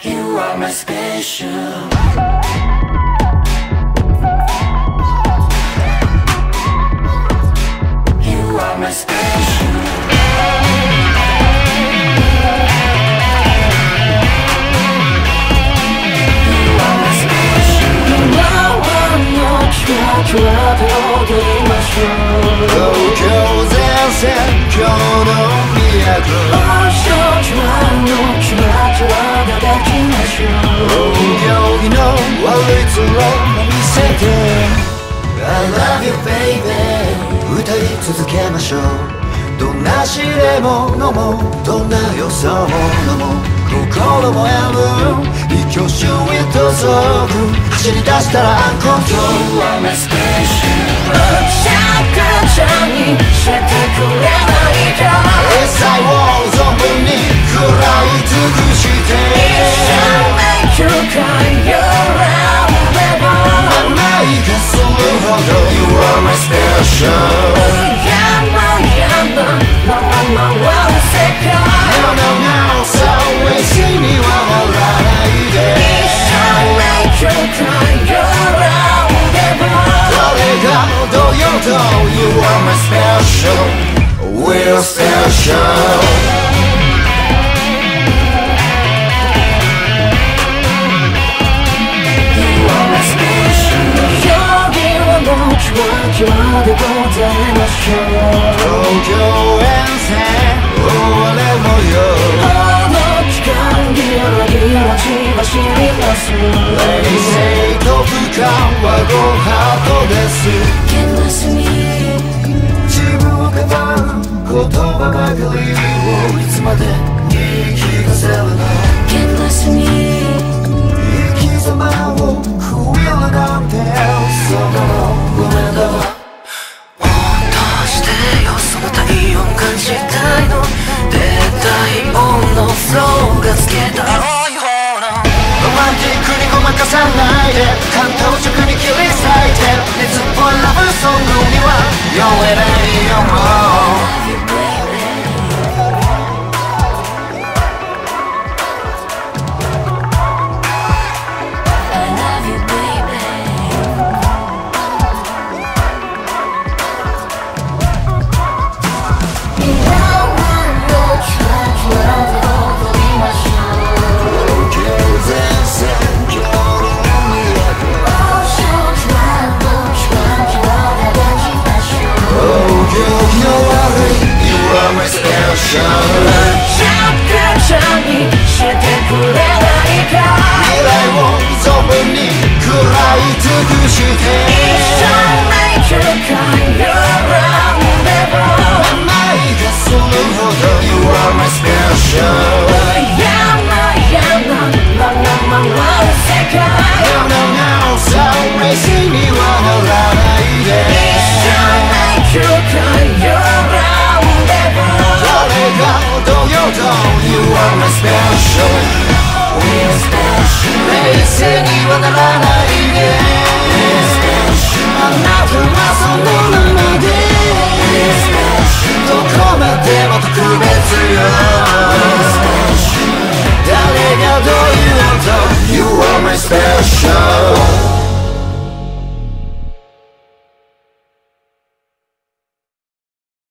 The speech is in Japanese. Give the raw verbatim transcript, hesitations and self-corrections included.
You are my special. You are my special. You are my special. 今はのキワキワで踊りましょう。東京前線興の都。お行儀の悪い面も見せて I love you baby 歌い続けましょうどんな試練ものもどんな予想ものも心もやむ一挙手へとぞく走り出したらアンコントロール You are my special シャカちゃんにしてくれないか一切を存分に食らい尽くして一生 You cry your own level 甘いがするほど You are my special 山々のままは世界 No no no そう意地にはならないで一生 You cry your own level 誰が踊ようと You are my special We're specialキワキワでございましょう東京遠征終われもよあの期間ギラギラ血走ります冷静と不可はごハートです現実に自分を語る言葉ばかりをいつまで言い聞かせるの現実に生き様を食いるなんてそのごめんだわもっとしてよその体温感じたいの絶対音のフローがつけた青い方のロマンティックにごまかさないで感動直に切り裂いて熱っぽいラブソングには酔えないよもうシャッカちゃんにしてくれないか未来を存分に食らい尽くして一生 Make you cry your own level 甘いがするほど You are my special 山々まま回る世界 No no no そう意地にはならないで一生 Make you cry your own level誰が踊ようと You are my special We're special 冷静にはならない